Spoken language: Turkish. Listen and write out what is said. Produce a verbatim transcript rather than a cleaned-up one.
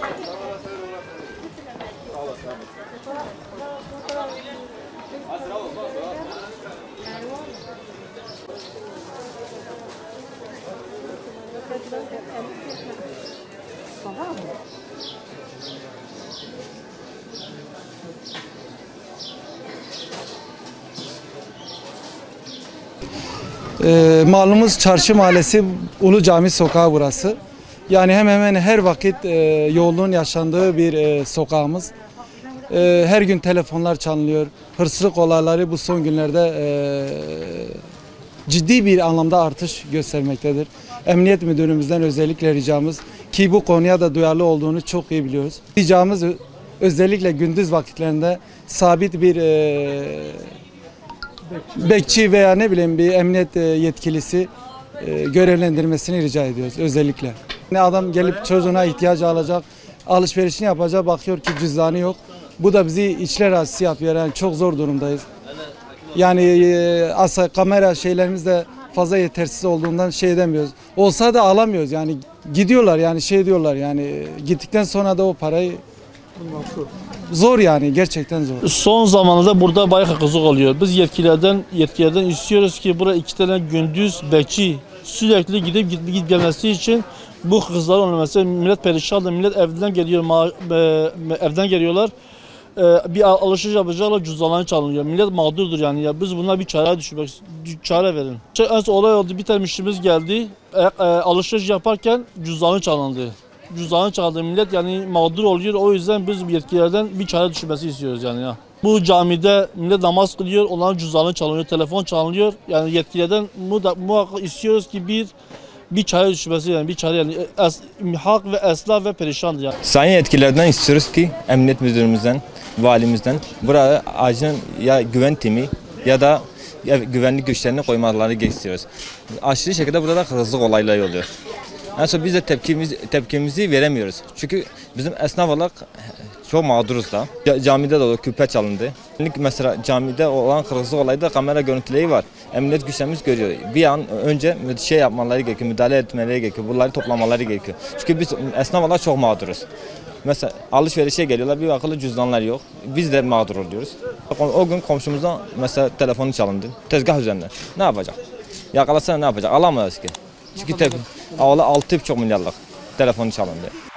Ee, malumuz Çarşı Mahallesi Ulu Cami Sokağı burası. Yani hemen hemen her vakit e, yoğunluğun yaşandığı bir e, sokağımız. E, her gün telefonlar çalınıyor. Hırsızlık olayları bu son günlerde e, ciddi bir anlamda artış göstermektedir. Emniyet Müdürümüzden özellikle ricamız ki bu konuya da duyarlı olduğunu çok iyi biliyoruz. Ricamız özellikle gündüz vakitlerinde sabit bir e, bekçi veya ne bileyim bir emniyet yetkilisi e, görevlendirmesini rica ediyoruz özellikle. Ne adam gelip çocuğuna ihtiyacı alacak, alışverişini yapacak, bakıyor ki cüzdanı yok. Bu da bizi içler acısı yapıyor. Yani çok zor durumdayız. Yani e, asa kamera şeylerimiz de fazla yetersiz olduğundan şey edemiyoruz. Olsa da alamıyoruz. Yani gidiyorlar yani şey diyorlar yani gittikten sonra da o parayı zor yani gerçekten zor. Son zamanlarda burada bayağı hırsızlık oluyor. Biz yetkililerden yetkililerden istiyoruz ki buraya iki tane gündüz bekçi sürekli gidip gidip, gidip gelmesi için bu hırsızlar olması millet perişandır. Millet evden geliyor, evden geliyorlar. Bir alışveriş yapacaklar, cüzdanları çalınıyor. Millet mağdurdur yani. Ya biz buna bir çare düşünmek, çare verin. En son olay oldu, bir tane müşterimiz geldi. E, alışveriş yaparken cüzdanı çalındı. Cüzdanı çaldı millet yani mağdur oluyor. O yüzden biz yetkililerden bir çare düşünmesi istiyoruz yani ya. Bu camide millet namaz kılıyor, onların cüzdanı çalınıyor, telefon çalınıyor. Yani yetkililerden muhakkak istiyoruz ki bir bir çare düşünmesi yani bir çare yani es, halk ve esnaf ve perişandır yani. Sayın yetkililerden istiyoruz ki emniyet müdürümüzden, valimizden buraya acilen ya güven timi ya da ya güvenlik güçlerini koymaları istiyoruz. Aşırı şekilde burada hırsızlık olayları oluyor. En son biz de tepkimizi, tepkimizi veremiyoruz. Çünkü bizim esnaf olarak çok mağduruz da. Camide de küpe çalındı. Mesela camide olan hırsızlık olayda kamera görüntüleri var. Emniyet güçlerimiz görüyor. Bir an önce şey yapmaları gerekiyor, müdahale etmeleri gerekiyor. Bunları toplamaları gerekiyor. Çünkü biz esnaf olarak çok mağduruz. Mesela alışverişe geliyorlar, bir akıllı cüzdanlar yok. Biz de mağdur oluyoruz. O gün komşumuzdan mesela telefonu çalındı. Tezgah üzerinde. Ne yapacak? Yakalasana ne yapacak? Alamayız ki. Çünkü altı buçuk milyarlık telefonu çalındı.